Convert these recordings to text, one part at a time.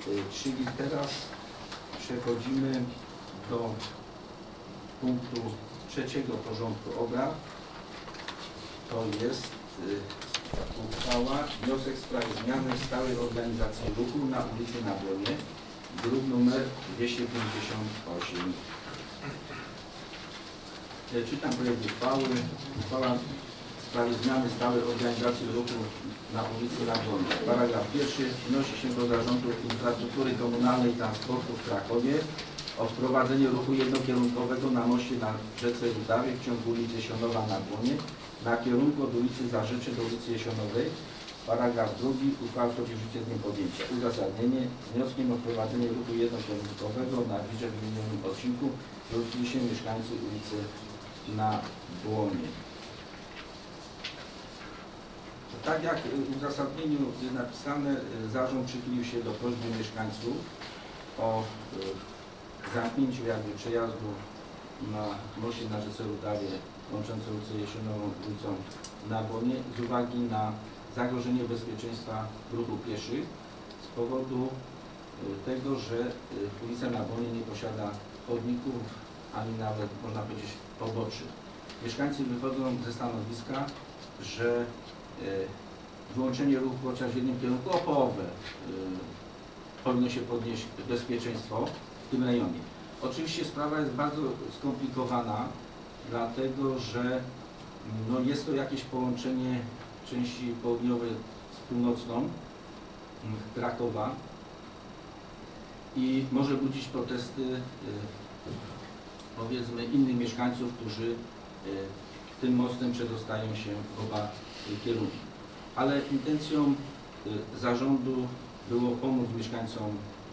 Czyli teraz przechodzimy do punktu trzeciego porządku obrad. To jest uchwała, wniosek w sprawie zmiany stałej organizacji ruchu na ulicy na Błonie, druk numer 258. Czytam projekt uchwały. Uchwała w sprawie zmiany stałej organizacji ruchu na ulicy na Błonie. Paragraf pierwszy. Wnosi się do Zarządu Infrastruktury Komunalnej i Transportu w Krakowie o wprowadzenie ruchu jednokierunkowego na moście na rzece Rudawie w ciągu ulicy Sionowa na Błonie na kierunku od ulicy Zarzecze do ulicy Jesionowej. Paragraf drugi. Uchwała wchodzi w życie z dniem podjęcia. Uzasadnienie. Wnioskiem o wprowadzenie ruchu jednokierunkowego na wyżej wymienionym odcinku zwrócili się mieszkańcy ulicy na Błonie. Tak jak w uzasadnieniu jest napisane, zarząd przychylił się do prośby mieszkańców o zamknięciu przejazdu na moście na rzece Rudawie łączące ulicę Jesionową ulicą na Błonie z uwagi na zagrożenie bezpieczeństwa ruchu pieszych z powodu tego, że ulica na Błonie nie posiada chodników ani nawet, można powiedzieć, poboczy. Mieszkańcy wychodzą ze stanowiska, że wyłączenie ruchu chociaż w jednym kierunku o połowę powinno się podnieść bezpieczeństwo w tym rejonie. Oczywiście sprawa jest bardzo skomplikowana, dlatego że no, jest to jakieś połączenie części południowej z północną Krakowa i może budzić protesty powiedzmy innych mieszkańców, którzy tym mostem przedostają się w oba kierunki. Ale intencją zarządu było pomóc mieszkańcom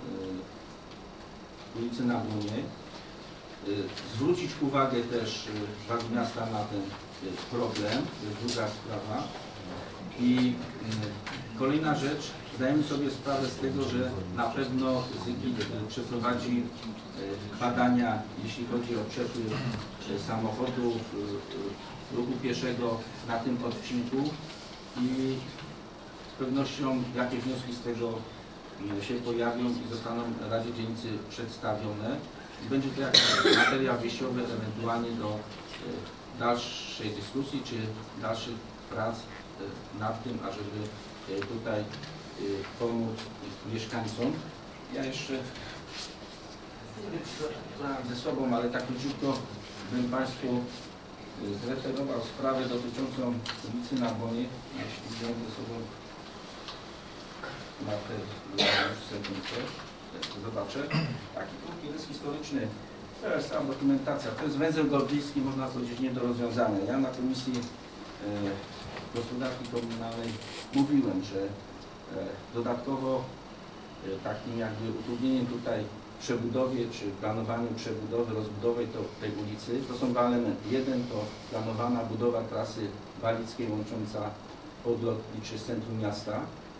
ulicy na Błonie, zwrócić uwagę też władz miasta na ten problem, to jest druga sprawa. I kolejna rzecz, zdajemy sobie sprawę z tego, że na pewno ZIGIT przeprowadzi badania, jeśli chodzi o przepływ samochodów, ruchu pieszego na tym odcinku i z pewnością jakieś wnioski z tego się pojawią i zostaną Radzie Dzielnicy przedstawione. I będzie to jakiś materiał wieściowy ewentualnie do dalszej dyskusji czy dalszych prac nad tym, ażeby tutaj pomóc mieszkańcom. Ja jeszcze ze sobą, ale tak króciutko bym Państwu zreferował sprawę dotyczącą ulicy na Błonie. Jeśli wziąłem ze sobą zobaczę. Taki krótki historyczny. To jest cała dokumentacja. To jest węzeł gordyjski, można powiedzieć, nie do rozwiązania. Ja na Komisji Gospodarki Komunalnej mówiłem, że dodatkowo takim jakby utrudnieniem tutaj przebudowie czy planowaniu przebudowy, rozbudowy tej ulicy to są dwa elementy. Jeden to planowana budowa trasy walickiej łącząca Podlot Liczy z centrum miasta,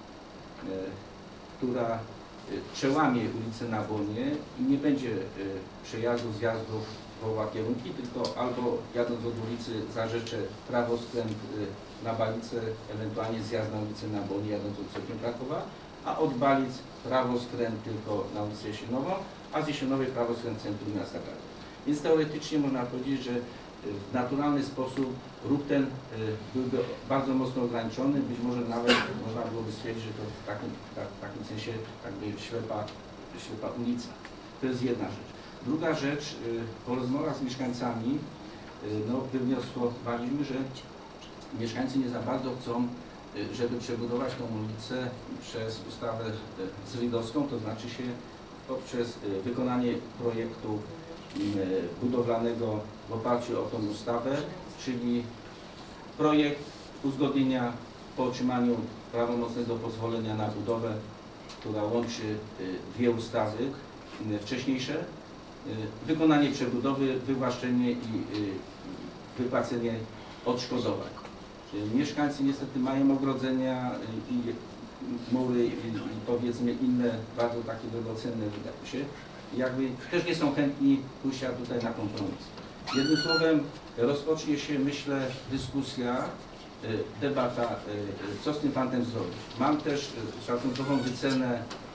która przełamie ulicę na Błonie i nie będzie przejazdów, zjazdów w oba kierunki, tylko albo jadąc od ulicy Zarzecze prawo skręt na Balicę, ewentualnie zjazd na ulicę na Błonie jadąc od centrum Krakowa, a od Balic prawo skręt tylko na ulicę Jesionową, a z Jesionowej prawo skręt w centrum miasta Krakowa. Więc teoretycznie można powiedzieć, że w naturalny sposób ruch ten byłby bardzo mocno ograniczony, być może nawet można byłoby stwierdzić, że to w takim sensie jakby ślepa ulica. To jest jedna rzecz. Druga rzecz, po rozmowach z mieszkańcami no, wywnioskowaliśmy, że mieszkańcy nie za bardzo chcą, żeby przebudować tą ulicę przez ustawę zrydowską, to znaczy się poprzez wykonanie projektu budowlanego w oparciu o tą ustawę, czyli projekt uzgodnienia po otrzymaniu prawomocnego pozwolenia na budowę, która łączy dwie ustawy wcześniejsze, wykonanie przebudowy, wywłaszczenie i wypłacenie odszkodowań. Mieszkańcy niestety mają ogrodzenia i mury i powiedzmy inne bardzo takie drogocenne wydaje się. Jakby też nie są chętni pójścia tutaj na kompromis. Jednym słowem rozpocznie się, myślę, dyskusja, debata, co z tym fantem zrobić. Mam też szacunkową wycenę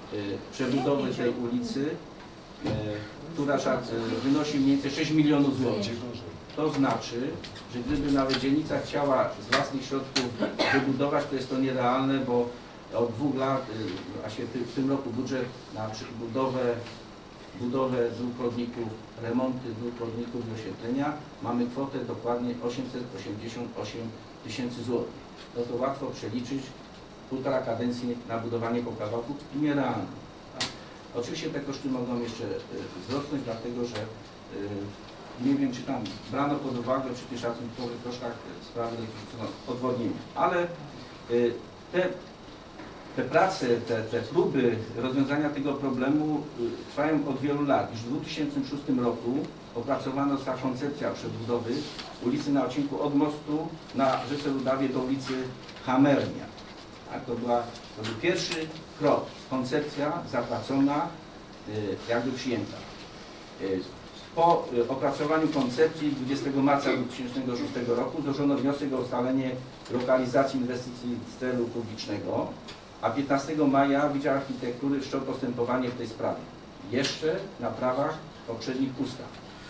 przebudowy tej ulicy, która wynosi mniej więcej 6 milionów złotych. To znaczy, że gdyby nawet dzielnica chciała z własnych środków wybudować, to jest to nierealne, bo od 2 lat, a się w tym roku budżet na budowę dróg chodników, remonty dróg chodników i oświetlenia, mamy kwotę dokładnie 888 tysięcy złotych. No to łatwo przeliczyć 1,5 kadencji na budowanie po kawałku i nierealne. Tak? Oczywiście te koszty mogą jeszcze wzrosnąć, dlatego że nie wiem, czy tam brano pod uwagę przy tych szacunkowych kosztach sprawy dotyczące odwodnienia, ale te prace, te próby rozwiązania tego problemu trwają od wielu lat. Już w 2006 roku opracowana została koncepcja przebudowy ulicy na odcinku od mostu na rzece Rudawie do ulicy Hamernia. Tak, to był pierwszy krok, koncepcja zapracona, jakby przyjęta. Po opracowaniu koncepcji 20 marca 2006 roku złożono wniosek o ustalenie lokalizacji inwestycji celu publicznego, a 15 maja Wydział Architektury wszczął postępowanie w tej sprawie. Jeszcze na prawach poprzednich ustaw.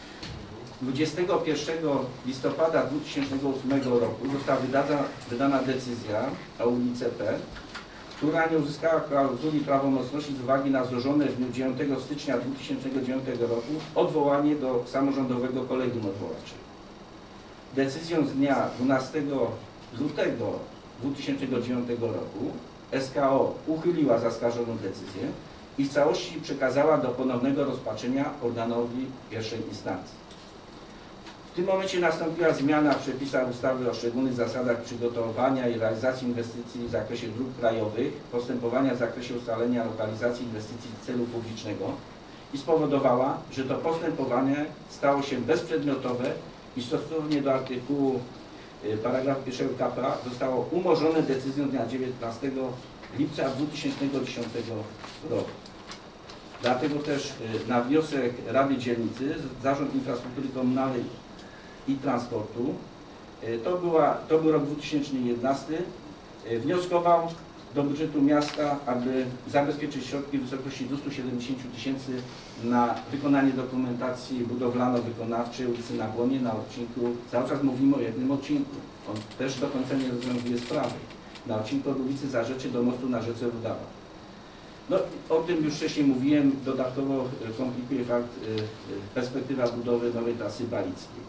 21 listopada 2008 roku została wydana decyzja o ulicy P, która nie uzyskała klauzuli prawomocności z uwagi na złożone w dniu 9 stycznia 2009 roku odwołanie do Samorządowego Kolegium Odwoławczego. Decyzją z dnia 12 lutego 2009 roku SKO uchyliła zaskarżoną decyzję i w całości przekazała do ponownego rozpatrzenia organowi pierwszej instancji. W tym momencie nastąpiła zmiana w przepisach ustawy o szczególnych zasadach przygotowania i realizacji inwestycji w zakresie dróg krajowych, postępowania w zakresie ustalenia lokalizacji inwestycji celu publicznego i spowodowała, że to postępowanie stało się bezprzedmiotowe i stosownie do artykułu paragraf 1 k.p.a. zostało umorzone decyzją dnia 19 lipca 2010 roku. Dlatego też na wniosek Rady Dzielnicy Zarząd Infrastruktury Komunalnej i Transportu, to był rok 2011, wnioskował do budżetu miasta, aby zabezpieczyć środki w wysokości 270 tysięcy na wykonanie dokumentacji budowlano-wykonawczej ulicy na Błonie na odcinku, cały czas mówimy o jednym odcinku, on też do końca nie rozwiązuje sprawy, na odcinku od ulicy Zarzeczy do mostu na rzece Rudawa. No, o tym już wcześniej mówiłem, dodatkowo komplikuje fakt perspektywa budowy nowej trasy balickiej.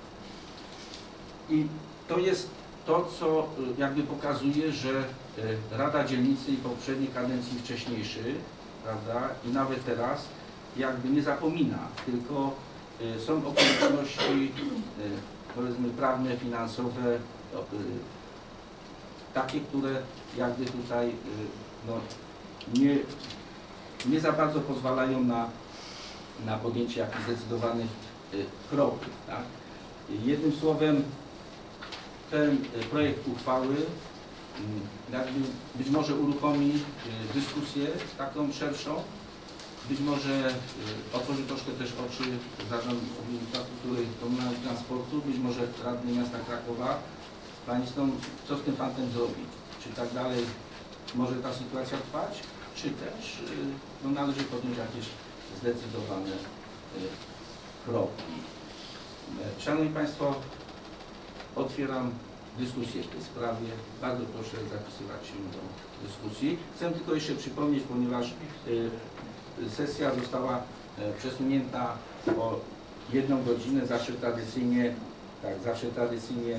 I to jest to, co jakby pokazuje, że Rada Dzielnicy i poprzedniej kadencji wcześniejszych, prawda, i nawet teraz jakby nie zapomina, tylko są okoliczności, powiedzmy, prawne, finansowe, takie, które jakby tutaj no, nie za bardzo pozwalają na podjęcie jakichś zdecydowanych kroków. Tak? Jednym słowem, ten projekt uchwały jakby być może uruchomi dyskusję taką szerszą, być może otworzy troszkę też oczy Zarządowi Infrastruktury Komunalnej i Transportu, być może Radny Miasta Krakowa, Państwo, co z tym fantem zrobić? Czy tak dalej może ta sytuacja trwać, czy też no, należy podjąć jakieś zdecydowane kroki. Szanowni Państwo, otwieram dyskusję w tej sprawie. Bardzo proszę zapisywać się do dyskusji. Chcę tylko jeszcze przypomnieć, ponieważ sesja została przesunięta o 1 godzinę. Zawsze tradycyjnie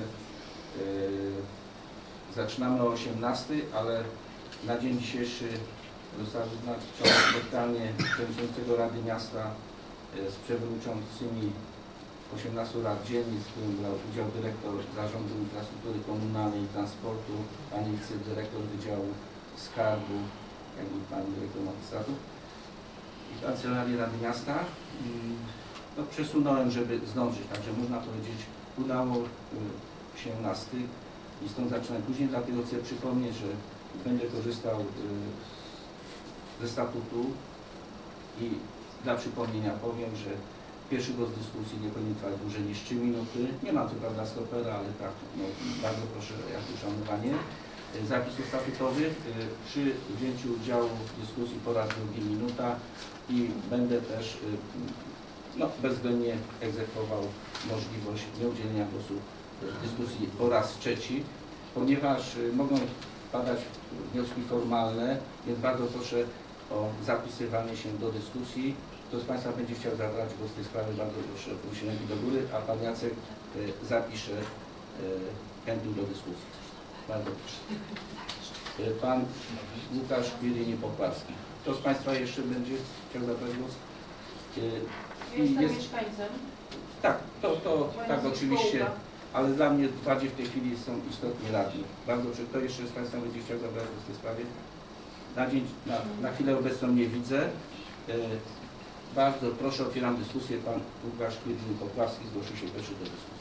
zaczynamy o 18, ale na dzień dzisiejszy zostało wyznaczone spotkanie przewodniczącego Rady Miasta z przewodniczącymi 18 rad dzielnic, w którym brał udział dyrektor Zarządu Infrastruktury Komunalnej i Transportu, pani wicedyrektor Wydziału Skarbu, jak i pani dyrektor magistratu i Kancelarii Rady Miasta. No, przesunąłem, żeby zdążyć, także można powiedzieć, udało się na styk i stąd zaczynam później, dlatego chcę przypomnieć, że będę korzystał ze statutu i dla przypomnienia powiem, że pierwszy głos dyskusji nie powinien trwać dłużej niż 3 minuty. Nie mam co prawda stopera, ale tak, no, bardzo proszę o jakieś uszanowanie. zapisów statutowych. Przy wzięciu udziału w dyskusji po raz drugi minuta i będę też bezwzględnie egzekwował możliwość nieudzielenia głosu w dyskusji po raz trzeci, ponieważ mogą padać wnioski formalne, więc bardzo proszę o zapisywanie się do dyskusji. Kto z Państwa będzie chciał zabrać głos w tej sprawie, bardzo proszę o podniesienie ręki do góry, a Pan Jacek zapisze chętnych do dyskusji. Bardzo proszę. Pan Łukasz Kwilini-Popławski. Kto z Państwa jeszcze będzie chciał zabrać głos? Jestem mieszkańcem. Tak, to tak oczywiście, ale dla mnie bardziej w tej chwili są istotnie radni. Bardzo proszę, kto jeszcze z Państwa będzie chciał zabrać głos w tej sprawie? Na chwilę obecną nie widzę. Bardzo proszę, otwieram dyskusję. Pan Łukasz Kwilini-Popławski zgłosił się pierwszy do dyskusji.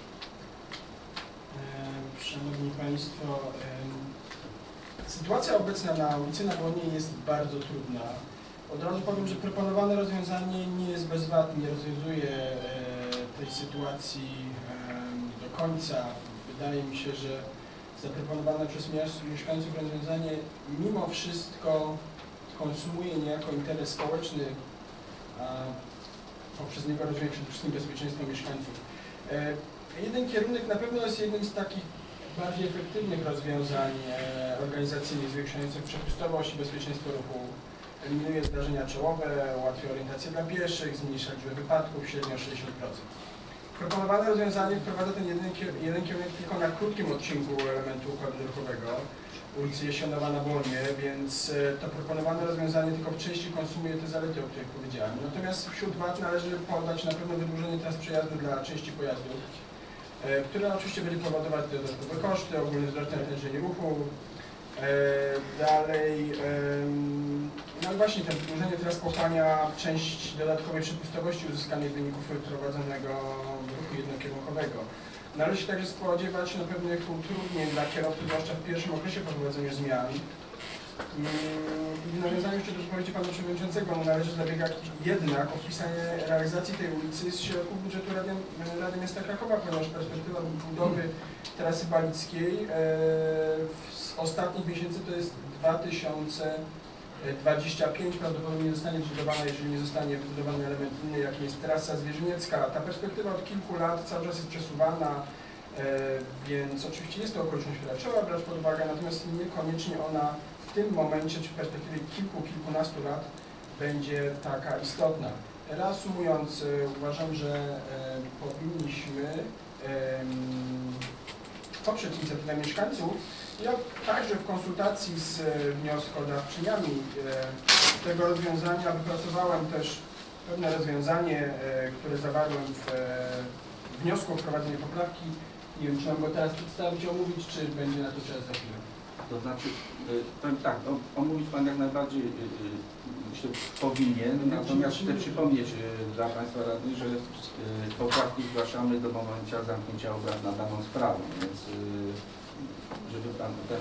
Szanowni Państwo, sytuacja obecna na ulicy Nabłonnej jest bardzo trudna. Od razu powiem, że proponowane rozwiązanie nie jest bezwładne, nie rozwiązuje tej sytuacji do końca. Wydaje mi się, że zaproponowane przez mieszkańców rozwiązanie mimo wszystko konsumuje niejako interes społeczny, poprzez niego rozumie przede wszystkim bezpieczeństwo mieszkańców. Jeden kierunek na pewno jest jednym z takich bardziej efektywnych rozwiązań organizacyjnych zwiększających przepustowość i bezpieczeństwo ruchu. Eliminuje zdarzenia czołowe, ułatwia orientację dla pieszych, zmniejsza liczbę wypadków średnio o 60%. Proponowane rozwiązanie wprowadza ten jeden kierunek tylko na krótkim odcinku elementu układu ruchowego ulicy Jesionowa na Błonie, więc to proponowane rozwiązanie tylko w części konsumuje te zalety, o których powiedziałem. Natomiast wśród wad należy podać na pewno wydłużenie tras przejazdu dla części pojazdów, które oczywiście będzie powodować dodatkowe koszty, ogólne wzrost natężenia ruchu. Dalej, no i właśnie to wydłużenie teraz pochłania część dodatkowej przepustowości uzyskanej w wyniku prowadzonego ruchu jednokierunkowego. Należy się także spodziewać pewnych utrudnień dla kierowców, zwłaszcza w pierwszym okresie po prowadzeniu zmian. I w nawiązaniu jeszcze do wypowiedzi Pana Przewodniczącego należy zabiegać jednak o wpisanie realizacji tej ulicy z środków budżetu Rady Miasta Krakowa, ponieważ perspektywa budowy trasy balickiej z ostatnich miesięcy to jest 2025, prawdopodobnie nie zostanie wybudowana, jeżeli nie zostanie wybudowany element inny, jakim jest trasa zwierzyniecka. Ta perspektywa od kilku lat cały czas jest przesuwana, więc oczywiście jest to okoliczność, która trzeba brać pod uwagę, natomiast niekoniecznie ona w tym momencie, czy w perspektywie kilkunastu lat będzie taka istotna. Reasumując, uważam, że powinniśmy poprzeć inicjatywę mieszkańców. Ja także w konsultacji z wnioskodawczyniami tego rozwiązania wypracowałem też pewne rozwiązanie, które zawarłem w wniosku o wprowadzenie poprawki. Nie wiem, czy mam go teraz przedstawić, omówić, czy będzie na to czas za chwilę. To znaczy, powiem tak, omówić Pan jak najbardziej myślę, powinien, natomiast chcę przypomnieć dla Państwa radnych, że poprawki zgłaszamy do momentu zamknięcia obrad na daną sprawę, więc żeby Pan tutaj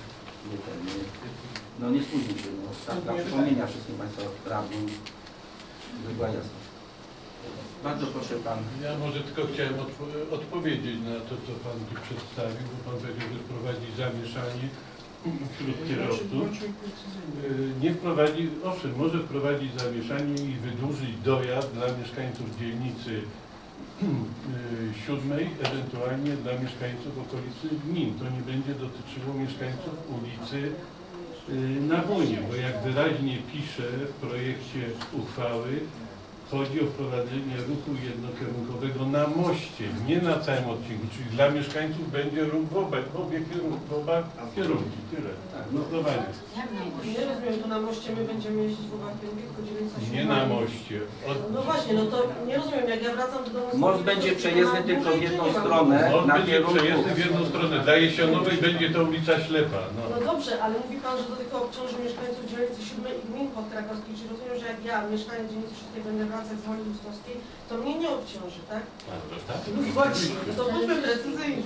nie spóźnił się, tak, dla przypomnienia wszystkim Państwa radnym, żeby była jasność. Bardzo proszę Pan. Ja może tylko chciałem odpowiedzieć na to, co Pan tu przedstawił, bo Pan powiedział, że wprowadzi zamieszanie wśród kierowców. Nie wprowadzi, owszem, może wprowadzić zamieszanie i wydłużyć dojazd dla mieszkańców dzielnicy 7, ewentualnie dla mieszkańców okolicy gmin. To nie będzie dotyczyło mieszkańców ulicy na Błonie, bo jak wyraźnie pisze w projekcie uchwały, chodzi o wprowadzenie ruchu jednokierunkowego na moście, nie na całym odcinku, czyli dla mieszkańców będzie ruch w obie kierunki, tyle. Zdecydowanie. Nie rozumiem, to na moście my będziemy jeździć w oba kierunki, tylko 907. Nie na moście. No właśnie, no to nie rozumiem, jak ja wracam do domu... Most będzie przejezdny tylko w jedną stronę. Most będzie przejezdny w jedną stronę, dla Jesionowej będzie to ulica Ślepa. No dobrze, ale mówi Pan, że to tylko obciąży mieszkańców dzielnicy 7 i gmin podkrakowskich, czyli rozumiem, że jak ja, mieszkaniec dzielnicy 6, będę wracać z Woli Ustowskiej, to mnie nie obciąży, tak? Tak? No właśnie, to bądźmy precyzyjni.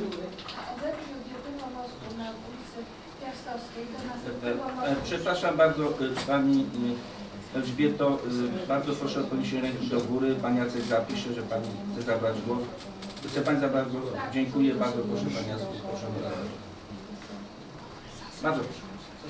Przepraszam bardzo Pani Elżbieto, bardzo proszę o podniesienie ręki do góry. Pan Jacek zapisze, że Pani chce zabrać głos. Chce Pani zabrać głos? Dziękuję bardzo, proszę Pani Jacek, proszę. Bardzo proszę.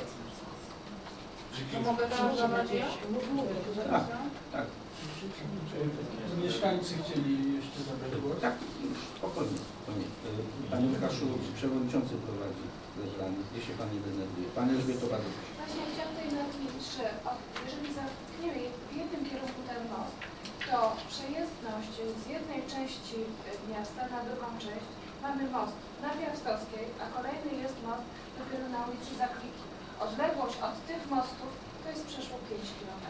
To mogę teraz zabrać ja? Tak, tak. Mieszkańcy chcieli jeszcze zabrać głos. Tak, już spokojnie. Panie Łukaszu, przewodniczący prowadzi zebranie. Gdzie się Pan nie denerwuje? Panie Elżbieto, bardzo proszę. Właśnie chciałam tutaj nadmienić, że jeżeli zamkniemy w jednym kierunku ten most, to przejezdność z jednej części miasta na drugą część mamy most na Piastowskiej, a kolejny jest most dopiero na ulicy Zakliki. Odległość od tych mostów to jest przeszło 5 km.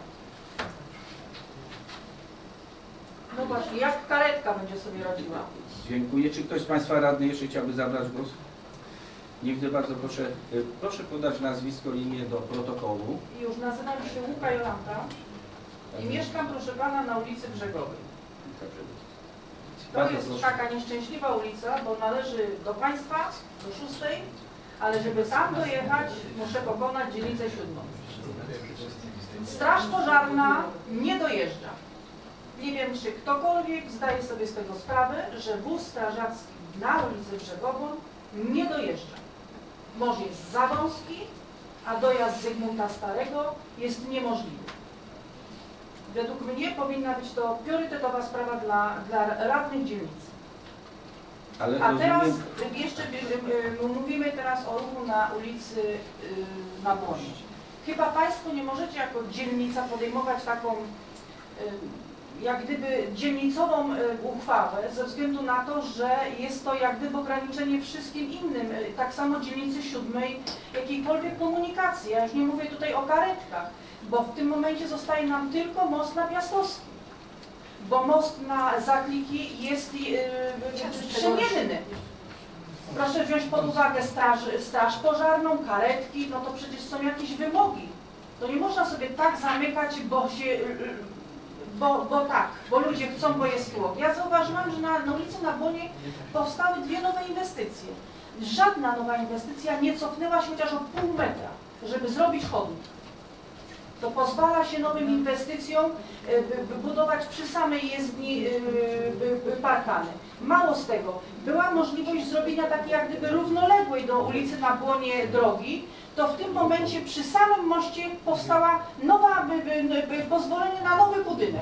No właśnie, jak karetka będzie sobie radziła? Dziękuję. Czy ktoś z Państwa radnych jeszcze chciałby zabrać głos? Nie widzę, bardzo proszę. Proszę podać nazwisko i imię do protokołu. Już nazywam się Łuka Jolanta i mieszkam, proszę pana, na ulicy Brzegowej. To Bardzo jest proszę. taka nieszczęśliwa ulica, bo należy do państwa, do 6, ale żeby tam dojechać, muszę pokonać dzielnicę 7. Straż pożarna nie dojeżdża. Nie wiem, czy ktokolwiek zdaje sobie z tego sprawę, że wóz strażacki na ulicę Brzegową nie dojeżdża. Most jest za wąski, a dojazd Zygmunta Starego jest niemożliwy. Według mnie powinna być to priorytetowa sprawa dla radnych dzielnicy. Ale A teraz rozumiem, jeszcze mówimy teraz o ruchu na ulicy na Błonie. Chyba Państwo nie możecie jako dzielnica podejmować taką jak gdyby dzielnicową uchwałę ze względu na to, że jest to jak gdyby ograniczenie wszystkim innym, tak samo dzielnicy 7, jakiejkolwiek komunikacji. Ja już nie mówię tutaj o karetkach, bo w tym momencie zostaje nam tylko most na Piastowski, bo most na Zakliki jest przemienny. Proszę wziąć pod uwagę straż pożarną, karetki, no to przecież są jakieś wymogi. To nie można sobie tak zamykać, bo ludzie chcą, bo jest tłok. Ja zauważyłam, że na ulicy na Błonie powstały 2 nowe inwestycje. Żadna nowa inwestycja nie cofnęła się chociaż o pół metra, żeby zrobić chodnik. To pozwala się nowym inwestycjom budować przy samej jezdni parkany. Mało z tego, była możliwość zrobienia takiej jak gdyby równoległej do ulicy na Błonie drogi, to w tym momencie przy samym moście powstała nowa pozwolenie na nowy budynek.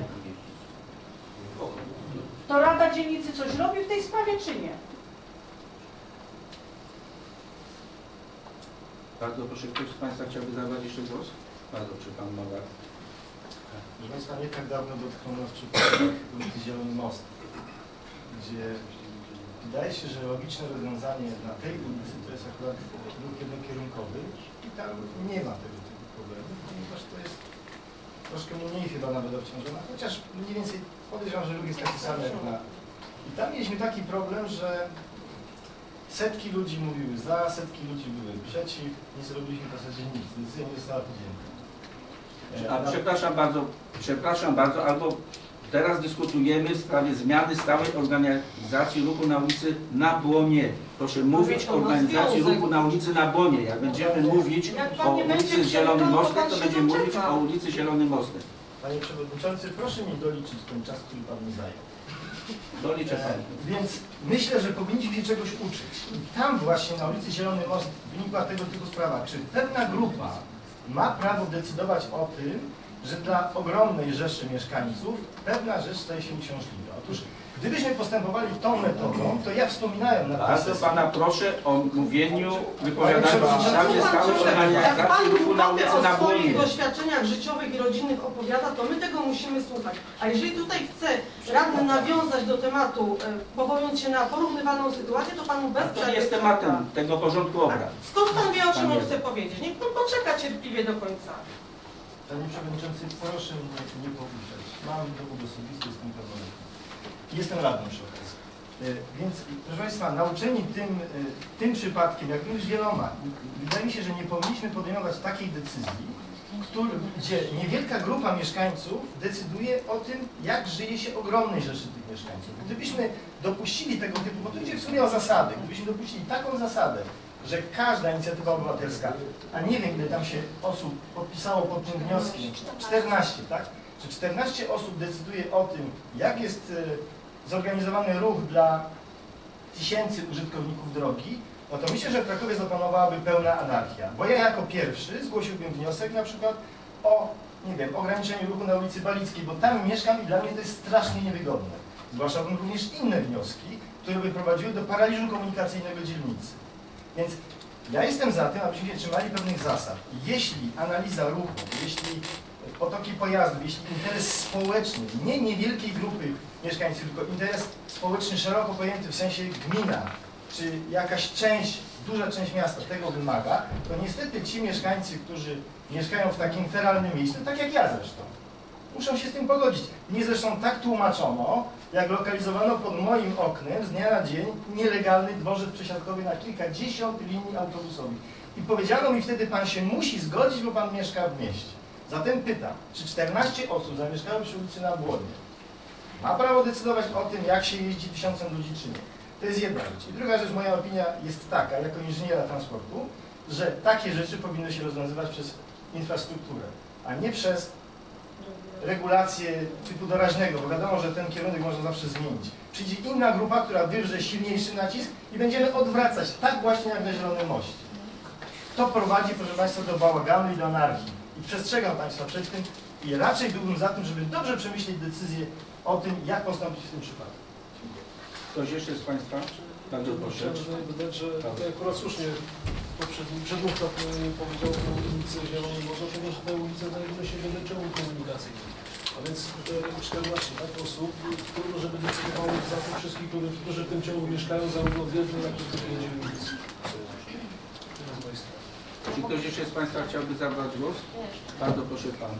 To Rada Dzielnicy coś robi w tej sprawie, czy nie? bardzo proszę, ktoś z Państwa chciałby zabrać jeszcze głos? Bardzo proszę, Pan Nowak. Proszę Państwa, nie tak dawno dotknął nas przypadek ulicy Zielony Most, gdzie wydaje się, że logiczne rozwiązanie na tej ulicy to jest akurat ruch jednokierunkowy i tam nie ma tego typu problemu, ponieważ to jest troszkę mniej chyba nawet obciążona, chociaż mniej więcej podejrzewam, że ruch jest taki sam jak na... I tam mieliśmy taki problem, że setki ludzi mówiły za, setki ludzi były przeciw, nie zrobiliśmy w zasadzie nic, decyzja nie została podjęta. A przepraszam bardzo, albo teraz dyskutujemy w sprawie zmiany stałej organizacji ruchu na ulicy na Błonie. Proszę mówić o organizacji ruchu na ulicy na Błonie. Jak będziemy mówić o ulicy Zielonym Mostem, to będziemy mówić o ulicy Zielonym Mostem. Panie Przewodniczący, proszę mi doliczyć ten czas, który Pan mi zajął. Doliczę Pani. Więc myślę, że powinniśmy się czegoś uczyć. I tam właśnie na ulicy Zielony Most wynikła tego typu sprawa. Czy pewna grupa ma prawo decydować o tym, że dla ogromnej rzeszy mieszkańców pewna rzecz staje się uciążliwa? Otóż gdybyśmy postępowali tą metodą, to ja wspominałem na Bardzo sesji. Pana proszę o mówieniu, wypowiadaniu się w sprawie stałej Jak organizacji Pan ruchu na ulicy na o swoich Błonie. doświadczeniach życiowych i rodzinnych opowiada, to my tego musimy słuchać. A jeżeli tutaj chce radny nawiązać do tematu, powołując się na porównywalną sytuację, to Panu bez To przerwy jest trzeba- tematem tego porządku obrad. Skąd Pan wie, o czym on Panie- chce powiedzieć? Niech Pan poczeka cierpliwie do końca. Panie Przewodniczący, proszę mnie nie pouczać. Mam dowód osobisty, jestem pełnoletni. Jestem radnym przy okazji. Więc, proszę Państwa, nauczeni tym przypadkiem, jak już wieloma, wydaje mi się, że nie powinniśmy podejmować takiej decyzji, gdzie niewielka grupa mieszkańców decyduje o tym, jak żyje się ogromnej rzeszy tych mieszkańców. Gdybyśmy dopuścili tego typu, bo tu idzie w sumie o zasady, gdybyśmy dopuścili taką zasadę, że każda inicjatywa obywatelska, a nie wiem ile tam się osób podpisało pod tym wnioskiem, 14, tak? Że 14 osób decyduje o tym, jak jest zorganizowany ruch dla tysięcy użytkowników drogi, no to myślę, że w Krakowie zapanowałaby pełna anarchia. Bo ja jako pierwszy zgłosiłbym wniosek na przykład o, nie wiem, ograniczeniu ruchu na ulicy Balickiej, bo tam mieszkam i dla mnie to jest strasznie niewygodne. Zgłaszałbym również inne wnioski, które by prowadziły do paraliżu komunikacyjnego dzielnicy. Więc ja jestem za tym, abyśmy się trzymali pewnych zasad. Jeśli analiza ruchu, jeśli potoki pojazdów, jeśli interes społeczny, nie niewielkiej grupy mieszkańców, tylko interes społeczny szeroko pojęty w sensie gmina, czy jakaś część, duża część miasta tego wymaga, to niestety ci mieszkańcy, którzy mieszkają w takim feralnym miejscu, tak jak ja zresztą, muszą się z tym pogodzić. Mnie zresztą tak tłumaczono, jak lokalizowano pod moim oknem z dnia na dzień nielegalny dworzec przesiadkowy na kilkadziesiąt linii autobusowych. I powiedziano mi wtedy, pan się musi zgodzić, bo pan mieszka w mieście. Zatem pytam, czy 14 osób zamieszkało przy ulicy na Błonie ma prawo decydować o tym, jak się jeździ 1000 ludzi, czy nie? To jest jedna rzecz. I druga rzecz, moja opinia jest taka, jako inżyniera transportu, że takie rzeczy powinny się rozwiązywać przez infrastrukturę, a nie przez regulacje typu doraźnego, bo wiadomo, że ten kierunek można zawsze zmienić. Przyjdzie inna grupa, która wywrze silniejszy nacisk i będziemy odwracać, tak właśnie jak na Zielonym Moście. To prowadzi, proszę Państwa, do bałaganu i do anarchii. I przestrzegam Państwa przed tym i raczej byłbym za tym, żeby dobrze przemyśleć decyzję o tym, jak postąpić w tym przypadku. Ktoś jeszcze z Państwa? Bardzo proszę. Chciałem dodać, że tutaj akurat słusznie poprzedni przedmówca powiedział o ulicy Zielonej Morza, ponieważ te ulice znajdują się w wyłączeniu komunikacyjnym. A więc 14 tak, osób, trudno, żeby decydowały za tych wszystkich, którzy w tym ciągu mieszkają, zarówno w jednej, jak i w drugiej dzielnicy. Czy ktoś jeszcze z Państwa chciałby zabrać głos? Bardzo proszę Pan.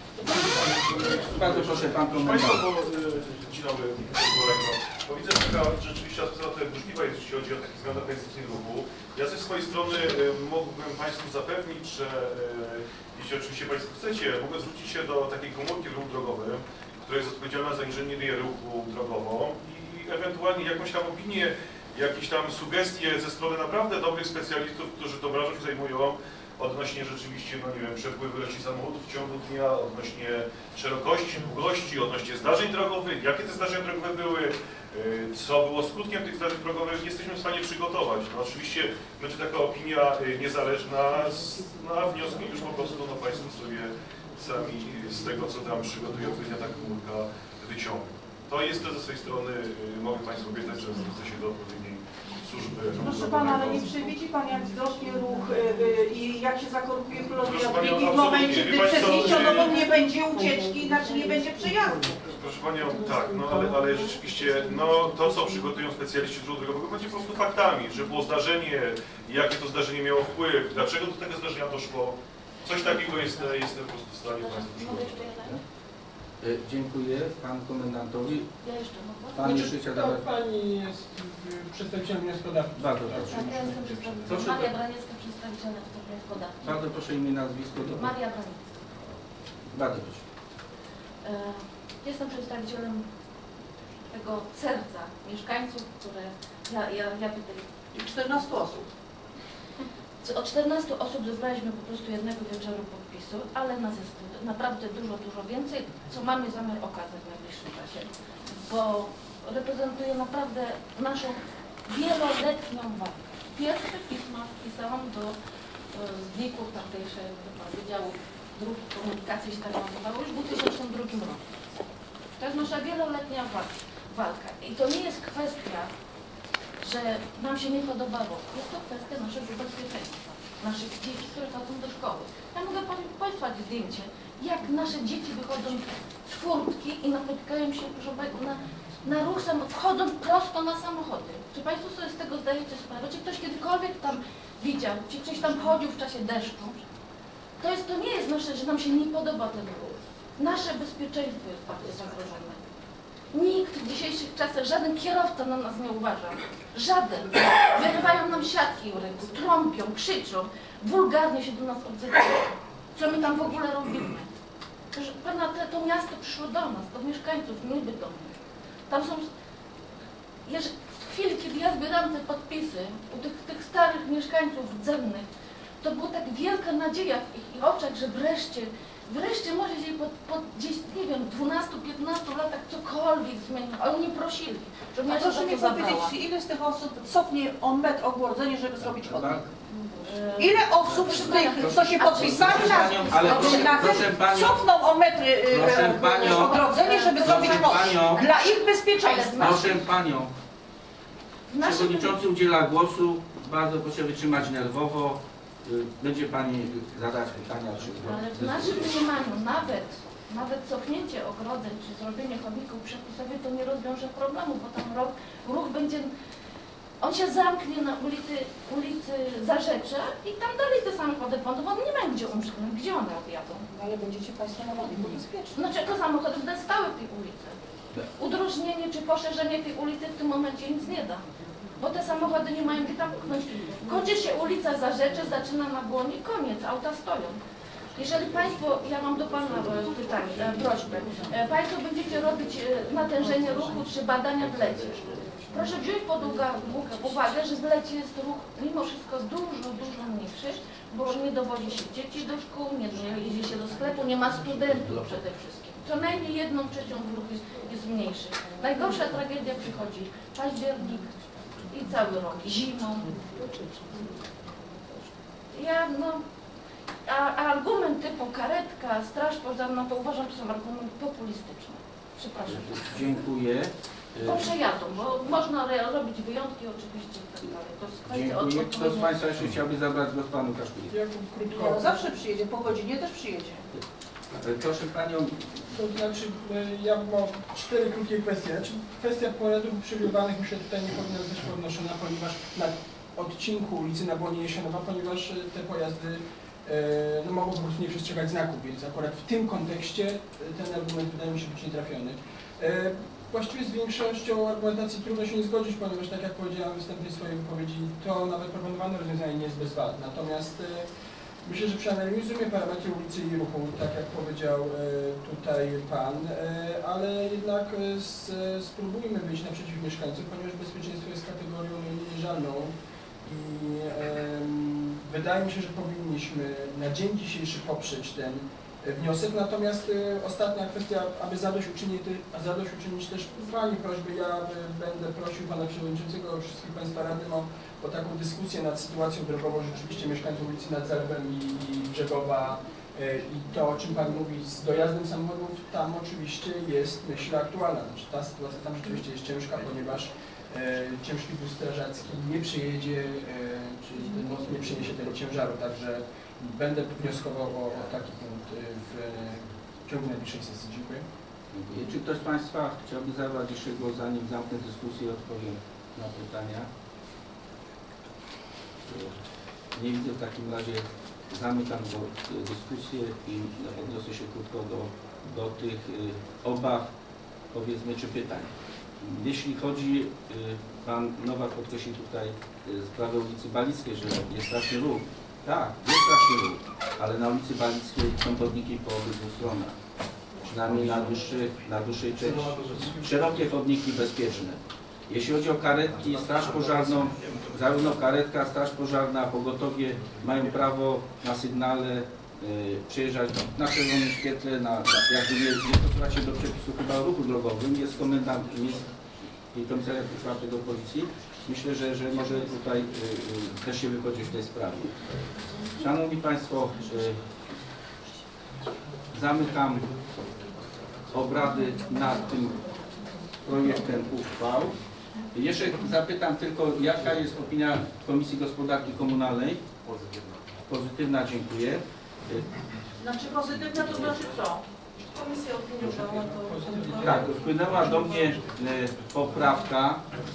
Bardzo proszę Pan Proszę Państwa, komentarz. dzień dobry, kolego. Bo widzę, że taka rzeczywiście atmosfera tutaj burzliwa jest, jeśli chodzi o takie zmiany organizacyjne ruchu. Ja ze swojej strony mógłbym Państwu zapewnić, że jeśli oczywiście Państwo chcecie, mogę zwrócić się do takiej komórki w ruchu drogowym, która jest odpowiedzialna za inżynierię ruchu drogową i ewentualnie jakąś tam opinię, jakieś tam sugestie ze strony naprawdę dobrych specjalistów, którzy tą branżą się zajmują, odnośnie rzeczywiście, no nie wiem, przepływu ilości samochodów w ciągu dnia, odnośnie szerokości, długości, odnośnie zdarzeń drogowych, jakie te zdarzenia drogowe były, co było skutkiem tych zdarzeń drogowych, jesteśmy w stanie przygotować. No oczywiście będzie taka opinia niezależna, a wnioski już po prostu no, Państwo sobie sami z tego, co tam przygotuje odpowiednia ta komórka, wyciągną. To jest to ze swojej strony, mogę Państwu obiecać, że zwrócę się do odpowiedniej służby. Proszę Pana, ale nie przewidzi Pan, jak wzrośnie ruch i jak się zakorkuje Proszę Florian Panią, w momencie, gdy absolutnie. przez Wie Pani co, liściodobą nie będzie ucieczki, znaczy nie będzie przejazdu. Proszę Panią, tak, no ale rzeczywiście, no to co przygotują specjaliści z ruchu drogowego będzie po prostu faktami, że było zdarzenie, jakie to zdarzenie miało wpływ, dlaczego do tego zdarzenia doszło. Coś takiego jestem po prostu w stanie Państwu przygotować. Dziękuję Panu Komendantowi. Ja jeszcze mogę? Pan jeszcze chciał zabrać. Pani jest przedstawicielem wnioskodawcy. Bardzo proszę. Tak, ja jestem przedstawicielem. Proszę. Maria Braniecka, przedstawicielem wnioskodawcy. Bardzo proszę imię, nazwisko. Maria Braniecka. Bardzo proszę. Jestem przedstawicielem tego serca mieszkańców, które ja tutaj... 14 osób. Od 14 osób zebraliśmy po prostu jednego wieczoru podpisu, ale nas jest naprawdę dużo więcej, co mamy zamiar okazać w najbliższym czasie, bo reprezentuje naprawdę naszą wieloletnią walkę. Pierwsze pisma wpisałam do zników tamtejszego Wydziału Dróg i Komunikacji, się tak nazywało, już w 2002 roku. To jest nasza wieloletnia walka. I to nie jest kwestia, że nam się nie podobało. Jest to kwestia naszego bezpieczeństwa, naszych dzieci, które chodzą do szkoły. Ja mogę Państwa zdjęcie, jak nasze dzieci wychodzą z furtki i napotykają się, proszę Państwa, na ruch samochodu, wchodzą prosto na samochody. Czy Państwo sobie z tego zdajecie sprawę? Czy ktoś kiedykolwiek tam widział, czy ktoś tam chodził w czasie deszczu? To nie jest nasze, że nam się nie podoba ten ruch. Nasze bezpieczeństwo jest bardzo zagrożone. Nikt w dzisiejszych czasach, żaden kierowca na nas nie uważa. Żaden. Wyrywają nam siatki u rynku, trąbią, krzyczą, wulgarnie się do nas odzywają. Co my tam w ogóle robimy? Proszę Pana, to miasto przyszło do nas, do mieszkańców, nie Bytomia. Tam są... W chwili, kiedy ja zbieram te podpisy u tych starych mieszkańców rdzennych, to była tak wielka nadzieja w ich oczach, że wreszcie może się gdzieś, nie wiem, 12-15 latach cokolwiek zmienić, ale oni prosili, żebym A ja się proszę za mi to zabrała. powiedzieć, ile z tych osób cofnie o metr ogłodzenie, żeby zrobić chodnik? Ile osób z tych, co się podpisali na proszę panią, cofną o metr proszę panią, ogrodzenie, żeby zrobić proszę most panią, dla ich bezpieczeństwa? proszę panią, W naszym, przewodniczący udziela głosu, bardzo proszę wytrzymać nerwowo. Będzie pani zadać pytania, czy ale w naszym mniemaniu nawet cofnięcie ogrodzeń, czy zrobienie chodników przepisowych to nie rozwiąże problemu, bo tam ruch będzie, on się zamknie na ulicy Zarzecza i tam dalej te samochody będą, bo one nie mają gdzie umrzeć, gdzie one odjadą. No ale będziecie Państwo na ładnie bezpieczni. Znaczy jako samochody będą stały w tej ulicy. Udrożnienie czy poszerzenie tej ulicy w tym momencie nic nie da. Bo te samochody nie mają gdzie tam pchnąć. Kończy się ulica Zarzecze, zaczyna na Błonie, koniec, auta stoją. Jeżeli Państwo, ja mam do Pana pytanie, prośbę, Państwo będziecie robić natężenie ruchu czy badania w lecie. Proszę wziąć pod uwagę, że w lecie jest ruch mimo wszystko dużo mniejszy, bo nie dowozi się dzieci do szkół, nie jeździ się do sklepu, nie ma studentów przede wszystkim. Co najmniej 1/3 grupy jest mniejszy. Najgorsza tragedia przychodzi październik i cały rok, zimą. A argument typu karetka, straż pożarna, to uważam, że są argumenty populistyczne. Przepraszam. Dziękuję. Po przejazdu, bo można robić wyjątki oczywiście i tak dalej. To jest kwestia Dziękuję. Kto z Państwa jeszcze chciałby zabrać głos? Panu Kaszpili? Ja krótko. No, zawsze przyjedzie, po godzinie też przyjedzie. Proszę Panią, To znaczy, ja mam 4 krótkie kwestie. Znaczy, kwestia pojazdów uprzywilejowanych myślę tutaj nie powinna zostać podnoszona, ponieważ na odcinku ulicy na Błonie Jesienowa, ponieważ te pojazdy no, mogą po prostu nie przestrzegać znaków, więc akurat w tym kontekście ten argument wydaje mi się być nietrafiony. Właściwie z większością argumentacji trudno się nie zgodzić, ponieważ tak jak powiedziałem w wstępnej swojej wypowiedzi, to nawet proponowane rozwiązanie nie jest bez wad. Natomiast myślę, że przeanalizujemy parametry ulicy i ruchu, tak jak powiedział tutaj Pan, ale jednak spróbujmy wyjść naprzeciw mieszkańcom, ponieważ bezpieczeństwo jest kategorią niemierzalną i wydaje mi się, że powinniśmy na dzień dzisiejszy poprzeć ten wniosek. Natomiast ostatnia kwestia, aby zadośćuczynić też Pani prośby, ja będę prosił Pana Przewodniczącego, wszystkich Państwa radnych o taką dyskusję nad sytuacją drogową rzeczywiście mieszkańców ulicy Nad Zalewem i Brzegowa i to, o czym Pan mówi z dojazdem samochodów, tam oczywiście jest, myślę, aktualna. Znaczy, ta sytuacja tam rzeczywiście jest ciężka, ponieważ ciężki wóz strażacki nie przyjedzie, czyli ten most nie przyniesie tego ciężaru, także będę wnioskował o taki punkt w ciągu najbliższej sesji. Dziękuję. dziękuję. Czy ktoś z Państwa chciałby zabrać jeszcze głos, zanim zamknę dyskusję i odpowiem na pytania? Nie widzę, w takim razie zamykam dyskusję i odniosę się krótko do tych obaw, powiedzmy, czy pytań. Jeśli chodzi, Pan Nowak podkreślił tutaj sprawę ulicy Balickiej, że jest straszny ruch. Tak, jest straszny ruch, ale na ulicy Balickiej są chodniki po obydwu stronach. Przynajmniej na dłuższej części. Szerokie chodniki bezpieczne. Jeśli chodzi o karetki, straż pożarną, zarówno karetka, straż pożarna, pogotowie mają prawo na sygnale przyjeżdżać na czerwonym świetle, jakby nie stosować się do przepisów chyba o ruchu drogowym, jest komendant i komisariatu 4 Policji. Myślę, że może tutaj też się wypowiedzieć w tej sprawie. Szanowni Państwo, zamykam obrady nad tym projektem uchwał. Jeszcze zapytam tylko, jaka jest opinia Komisji Gospodarki Komunalnej? Pozytywna. Pozytywna, dziękuję. Znaczy pozytywna to znaczy co? Komisja opiniowała to. Tak, wpłynęła do mnie poprawka.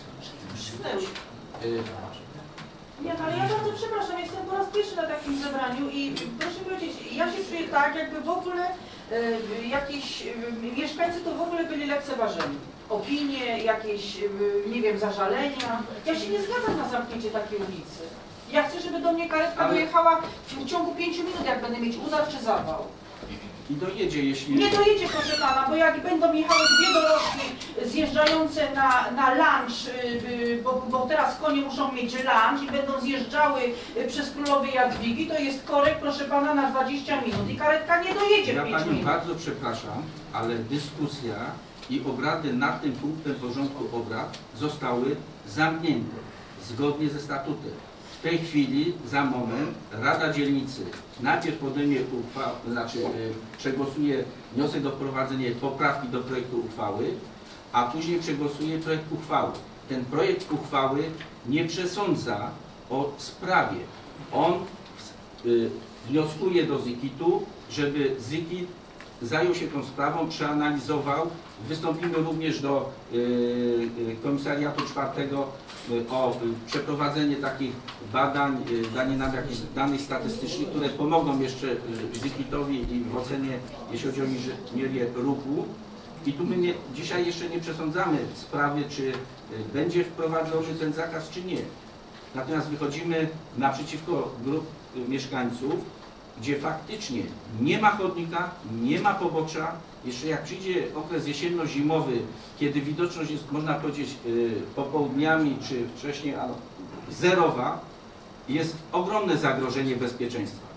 Nie, no ale ja bardzo przepraszam, jestem po raz pierwszy na takim zebraniu i proszę powiedzieć, ja się czuję tak, jakby w ogóle jakieś mieszkańcy to w ogóle byli lekceważeni. Opinie, jakieś, nie wiem, zażalenia. Ja się nie zgadzam na zamknięcie takiej ulicy. Ja chcę, żeby do mnie karetka dojechała w ciągu 5 minut, jak będę mieć udar czy zawał. I dojedzie, jeśli... Nie dojedzie, proszę pana, bo jak będą jechały dwie dorożki zjeżdżające na lunch, bo teraz konie muszą mieć lunch i będą zjeżdżały przez Królowej Jadwigi, to jest korek, proszę pana, na 20 minut i karetka nie dojedzie w 5 Ja panią minut. bardzo przepraszam, ale dyskusja i obrady nad tym punktem porządku obrad zostały zamknięte zgodnie ze statutem. W tej chwili, za moment, Rada Dzielnicy najpierw podejmie uchwałę, przegłosuje wniosek o wprowadzenie poprawki do projektu uchwały, a później przegłosuje projekt uchwały. Ten projekt uchwały nie przesądza o sprawie. On wnioskuje do ZIKIT-u, żeby ZIKIT zajął się tą sprawą, przeanalizował. Wystąpimy również do Komisariatu Czwartego o przeprowadzenie takich badań, danie nam jakichś danych statystycznych, które pomogą jeszcze ZIKIT-owi i w ocenie, jeśli chodzi o inżynierię ruchu. I tu my dzisiaj jeszcze nie przesądzamy sprawy, czy będzie wprowadzony ten zakaz, czy nie. Natomiast wychodzimy naprzeciwko grup mieszkańców, gdzie faktycznie nie ma chodnika, nie ma pobocza. Jeszcze jak przyjdzie okres jesienno-zimowy, kiedy widoczność jest, można powiedzieć, popołudniami czy wcześniej zerowa, jest ogromne zagrożenie bezpieczeństwa.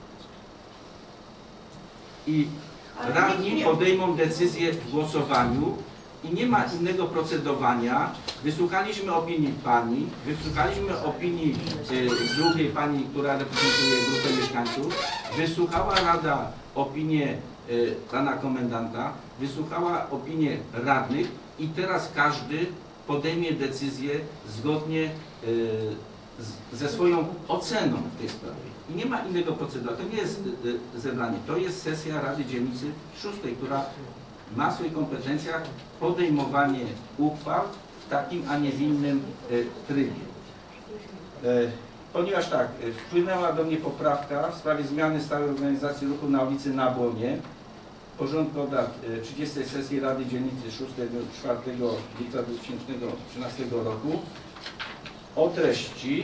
I radni podejmą decyzję w głosowaniu i nie ma innego procedowania. Wysłuchaliśmy opinii pani, wysłuchaliśmy opinii drugiej pani, która reprezentuje grupę mieszkańców, wysłuchała Rada opinię pana komendanta, wysłuchała opinię radnych i teraz każdy podejmie decyzję zgodnie ze swoją oceną w tej sprawie. I nie ma innego procedowania. To nie jest zebranie, to jest sesja Rady Dzielnicy 6, która ma w swoich kompetencjach podejmowanie uchwał w takim, a nie w innym trybie. Ponieważ tak, wpłynęła do mnie poprawka w sprawie zmiany stałej organizacji ruchu na ulicy na Błonie, porządku obrad 30 sesji Rady Dzielnicy 4 lipca 2013 roku o treści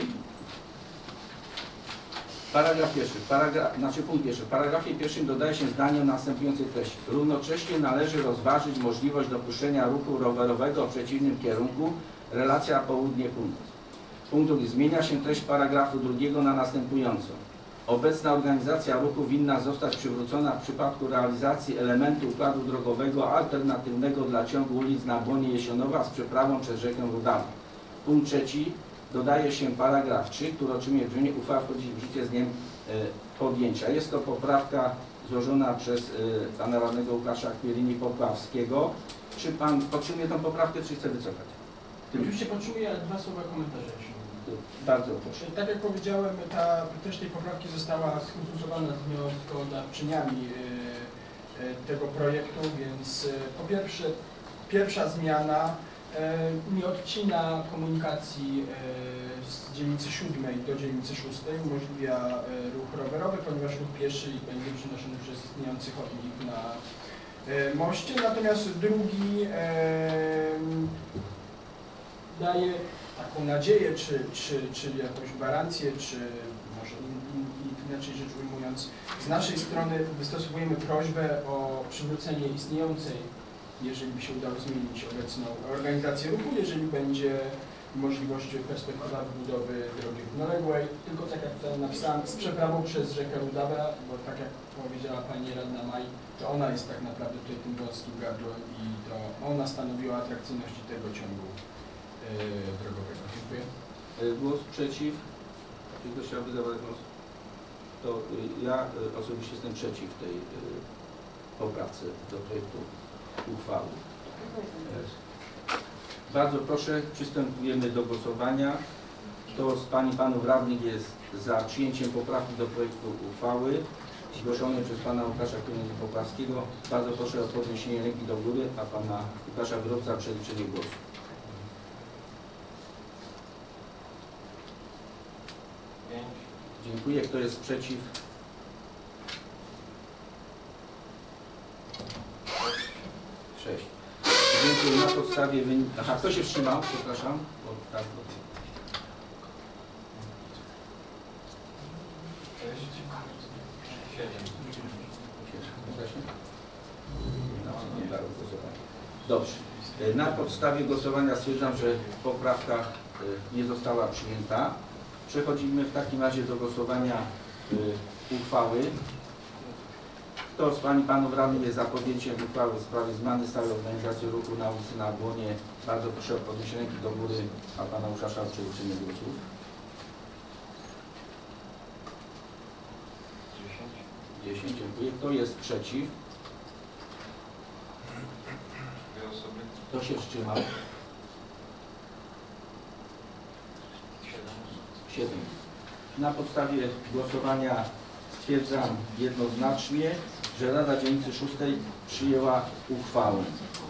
paragraf pierwszy, punkt pierwszy. W paragrafie pierwszym dodaje się zdanie o następującej treści. Równocześnie należy rozważyć możliwość dopuszczenia ruchu rowerowego w przeciwnym kierunku, relacja południe-północ. Punkt drugi. Zmienia się treść paragrafu drugiego na następującą. Obecna organizacja ruchu winna zostać przywrócona w przypadku realizacji elementu układu drogowego alternatywnego dla ciągu ulic na Błonie Jesionowa z przeprawą przez rzekę Rudawę. Punkt trzeci. Dodaje się paragraf 3, który otrzymuje brzmienie: uchwała wchodzi w życie z dniem podjęcia. Jest to poprawka złożona przez pana radnego Łukasza Kwierini-Popławskiego. Czy pan podtrzymuje tę poprawkę, czy chce wycofać? Oczywiście podtrzymuję, ale 2 słowa komentarza. Bardzo proszę. Tak jak powiedziałem, treść tej poprawki została skonsultowana z wnioskodawczyniami tego projektu, więc po pierwsze, pierwsza zmiana nie odcina komunikacji z dzielnicy 7 do dzielnicy 6, umożliwia ruch rowerowy, ponieważ ruch pieszy będzie przenoszony przez istniejący chodnik na moście, natomiast drugi daje taką nadzieję, czy jakąś gwarancję, czy może inaczej rzecz ujmując, z naszej strony wystosowujemy prośbę o przywrócenie istniejącej, jeżeli by się udało zmienić obecną organizację ruchu, jeżeli będzie możliwość, perspektywa budowy drogi równoległej, tylko tak jak tutaj napisałem, z przeprawą przez rzekę Rudawę, bo tak jak powiedziała pani radna Maj, to ona jest tak naprawdę tutaj tym wąskim gardłem i to ona stanowiła atrakcyjność tego ciągu drogowego. Dziękuję. Głos przeciw. Czy ktoś chciałby zabrać głos? To ja osobiście jestem przeciw tej poprawce do projektu uchwały. Bardzo proszę, przystępujemy do głosowania. Kto z pań i panów radnych jest za przyjęciem poprawki do projektu uchwały zgłoszonej przez pana Łukasza Kwierini-Popławskiego? Bardzo proszę o podniesienie ręki do góry, a pana Łukasza Grobca o przeliczenie głosu. Dziękuję. Kto jest przeciw? 6. Dziękuję. Na podstawie wyniku... Aha, kto się wstrzymał? Przepraszam. Tak. Dobrze. Na podstawie głosowania stwierdzam, że poprawka nie została przyjęta. Przechodzimy w takim razie do głosowania uchwały. Kto z Pań i Panów Radnych jest za podjęciem uchwały w sprawie zmiany stałej organizacji ruchu na ulicy na Błonie? Bardzo proszę o podniesienie ręki do góry, a Pana Łukasza o przeliczenie głosów. 10. Dziękuję. Kto jest przeciw? Kto się wstrzymał? 7. Na podstawie głosowania stwierdzam jednoznacznie, że Rada Dzielnicy 6 przyjęła uchwałę.